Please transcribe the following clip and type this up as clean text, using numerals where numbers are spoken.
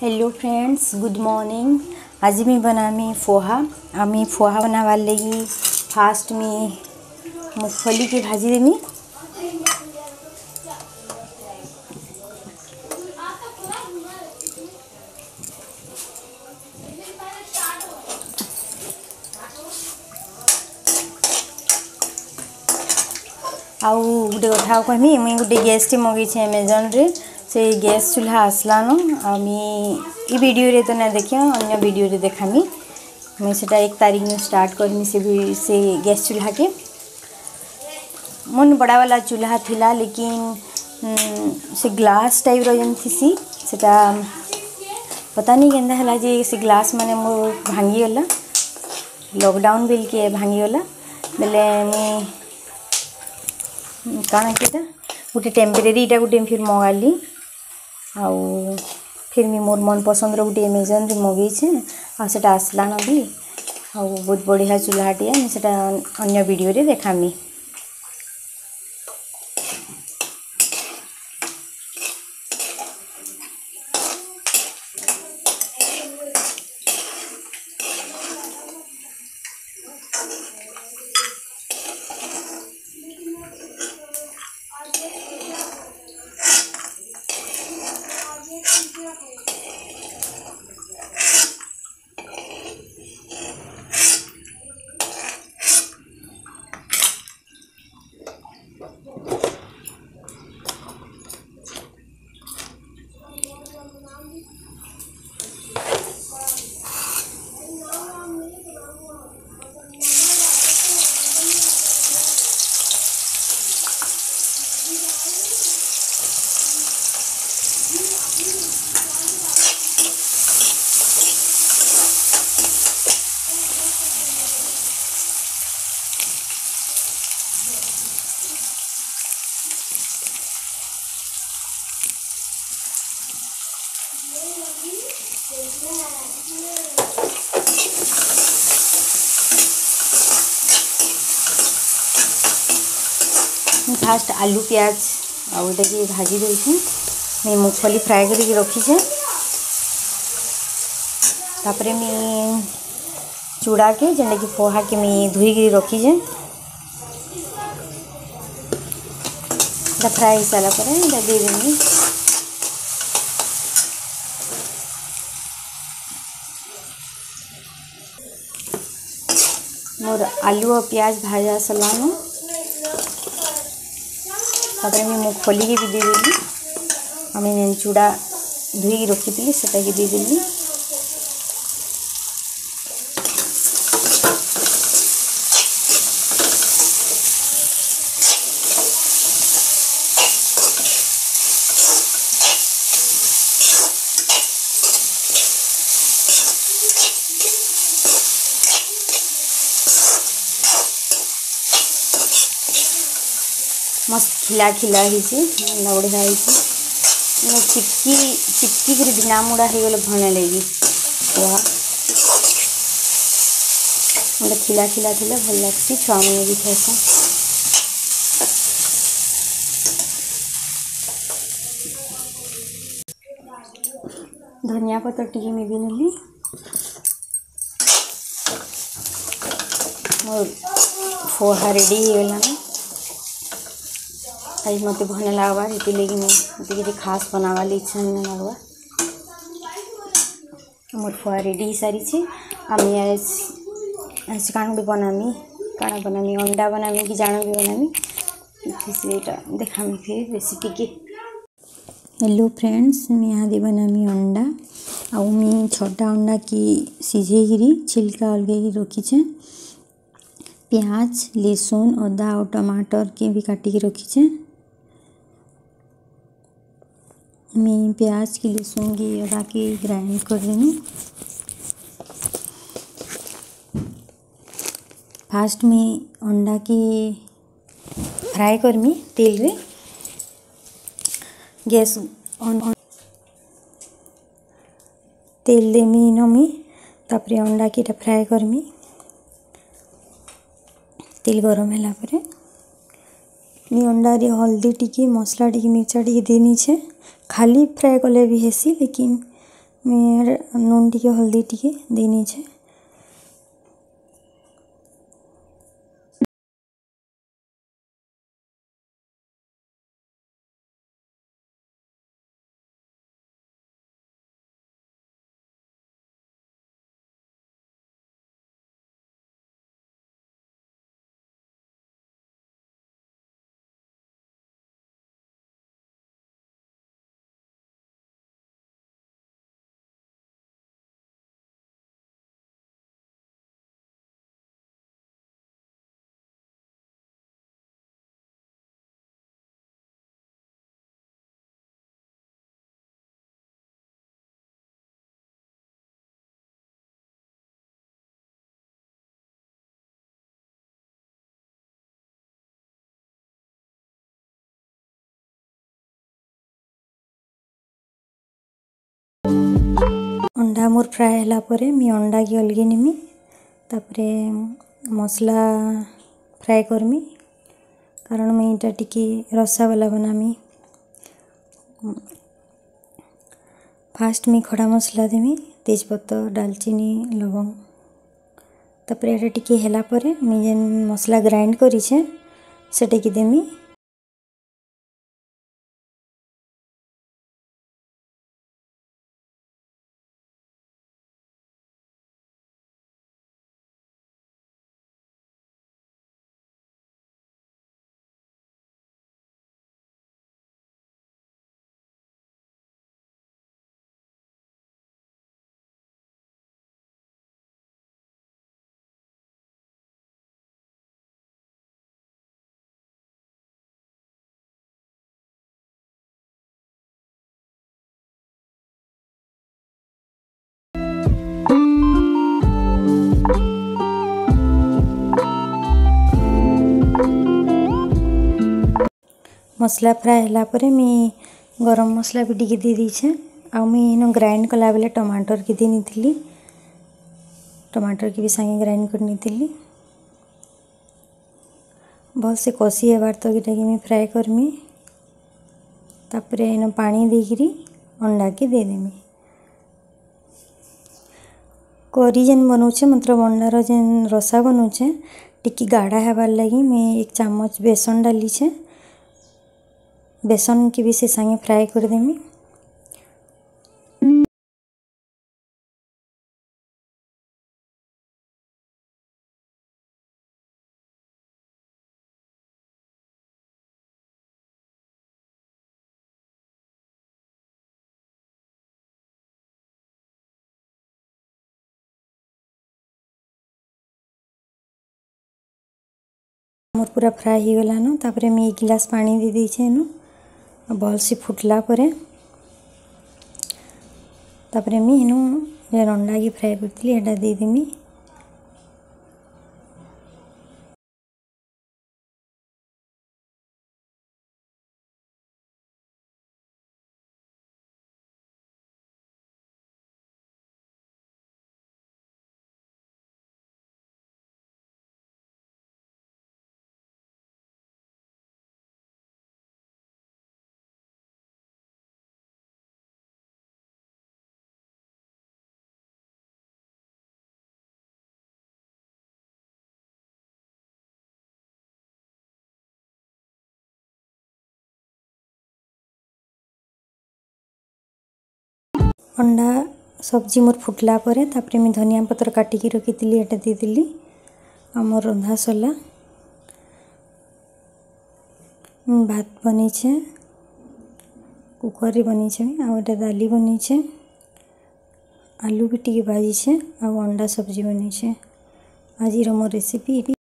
Hello friends, good morning. आज मैं बनामी पोहा। आमी पोहा बनावार लगी फास्ट में मूंगफली के भाजी देमी। आउ गोटे कथा कहमी, मुई गोटे गैस टे मगेछे अमेजन रे। से गैस चूल्हा आसलान आमी वीडियो रे तो ना देखिए, अन्य वीडियो रे देखामी। मैं सेटा 1 तारीख में स्टार्ट करमी से गैस चूल्हा के। मन बड़ा वाला चूल्हा थिला, लेकिन से ग्लास टाइप रो जन थीसी सेटा पता नहीं केंदा हला जे से ग्लास माने मोर भांगी गला। लॉकडाउन बेल के भांगी गला बेले मैं काना केटा गोटे टेम्परेरी इटा गोटे फिर मगाली। आउ फिर मी मोर मन पसंद रो गोटे अमेजन रे मगेछे आ सेटा आसलान भी। आउ बहुत बढ़िया चूल्हाटे, मैं सेटा अन्य वीडियो रे देखामी। फास्ट आलू प्याज आउटा के भाजी देछी। मैं मूंगफली फ्राई करके रखीछे। तापरे मैं चूड़ा के जेंडा कि पोहा के मैं धुई के रखीछे। फ्राई हो सारा पर दे देनी। मोर आलू और प्याज भाजा सलानो। तापर मैं मूंगफली के भी दे देली। आम चूड़ा धुई रखी थी से दे देली। मस्त खिला खिला ही बढ़िया ही चिपकी कर ढिना मुड़ा हो गले भल लगी। पोहा मतलब खिला खिला थे भल लगसी। छुआ मैंने भी खासा धनिया पत्तर टी में भी नेली। मोर पोहा रेडी हो गला ना। आज मत भल लगवा ये लगी मुझे खास बनावा इच्छा नहीं लगवा। मोर पोहा रेडी हो सारी छे। आमी आज काण गोटे बनामी, काण बनामी अंडा बनामी कि जान भी बनामी से देखामी फिर रेसिपी के। हेलो फ्रेंड्स, मैं यहाँ बनामी अंडा। आउ मैं 6टा अंडा की सिझेगिरी छिलका अलगे रखीछे। प्याज लहसुन अदा और टमाटर के भी काटिकी रखीछे। मैं प्याज की लहसुन की अदा की ग्राइंड कर देनी। फास्ट में अंडा की फ्राई करमी तेल रे। गैस ऑन तेल देमी नमी। तापरे अंडा की फ्राई करमी। तेल गरम है पर नी अंडा रे हल्दी टिकी मसला टिकी मिर्चा टिकी देनी छे। खाली फ्राए कले भी हेसी, लेकिन मैं नून टिके हल्दी टिके दे नीचे। अंडा मोर फ्राए हला परे मी अंडा की अलगे निमी तापरे मसला फ्राए करमी कारण मैं इटा टिके रसा वाला बनामी। फास्ट मी खड़ा मसला देमी तेजपत्ता दालचीनी लवंग तापरे एटा टिके हला परे मी जेन मसला ग्राइंड करी छे सेटा की देमी। मसला फ्राए हला परे मी गरम मसला भी टिके दे दीछे आ मी इनो ग्राइंड कला बेले टमाटर की देनी थिली टमाटर की भी संगे ग्राइंड करनी थिली भल से कषी हेबार तो इटा की मी फ्राए करमी तापरे इनो पानी देकिरी अंडा के दे देमी। करी जेन बनौछे मतलब अंडार जेन रसा बनौछे टिकी गाढ़ा हेबार लगी मैं 1 चम्मच बेसन डाली छे बेसन की भी से संगे फ्राए कर देमी। मोर पूरा फ्राए हो गलान तापरे मैं 1 गिलास पानी दे दीछे इनु भल से फुटला परे तापरे मैं इनु जेन अंडा की फ्राए करथिली एटा दे देमी। अंडा सब्जी मोर फुटला परे तापरे मैं धनिया पत्र काटिकी रखी एटा दे देली आ मोर रंधा सरला। भात बनी छे कुकर रे बनी छे आ एटा दाली बनी छे आलू भी टिके भाजी छे आ अंडा सब्जी बनी छे। आज मोर रेसिपी।